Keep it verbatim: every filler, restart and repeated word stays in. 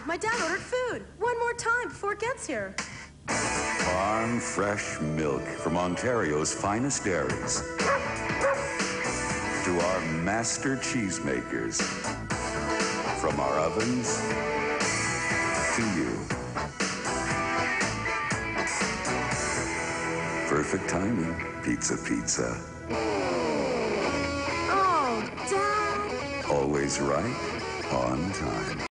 my dad ordered food. One more time before it gets here. Farm fresh milk from Ontario's finest dairies to our master cheesemakers. From our ovens to you. Perfect timing, Pizza Pizza. Oh, Dad. Always right on time.